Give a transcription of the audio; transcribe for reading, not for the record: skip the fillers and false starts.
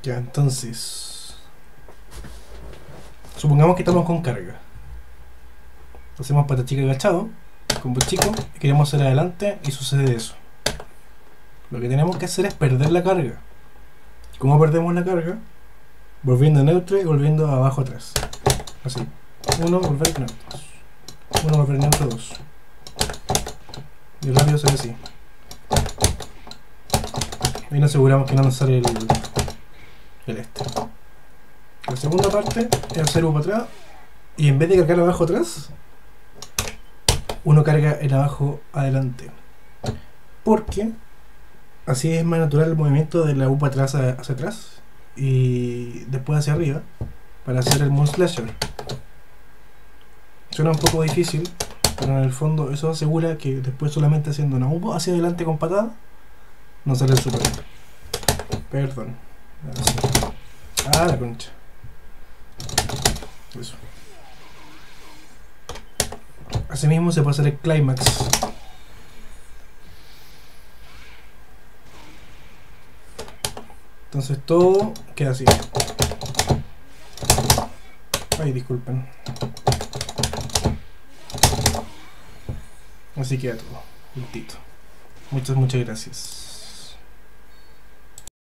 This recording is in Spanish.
Ya, entonces supongamos que estamos con carga. Hacemos pata chica agachado, combo chico, y queremos hacer adelante y sucede eso. Lo que tenemos que hacer es perder la carga. ¿Cómo perdemos la carga? Volviendo a neutro y volviendo abajo atrás. Así. 1, volver neutro. 1, volver neutro, 2. Y el rápido se ve así. Ahí nos aseguramos que no nos sale el este. La segunda parte es hacer U para atrás. Y en vez de cargar abajo atrás, uno carga el abajo adelante. Porque así es más natural el movimiento de la U para atrás hacia atrás. Y después hacia arriba. Para hacer el Moon Slasher. Suena un poco difícil, pero en el fondo eso asegura que después solamente haciendo una U hacia adelante con patada no sale el super. Perdón. Así. Ah, la concha. Eso. Asimismo se puede hacer el climax. Entonces todo queda así. Ay, disculpen. Así queda todo. Juntito. Muchas gracias.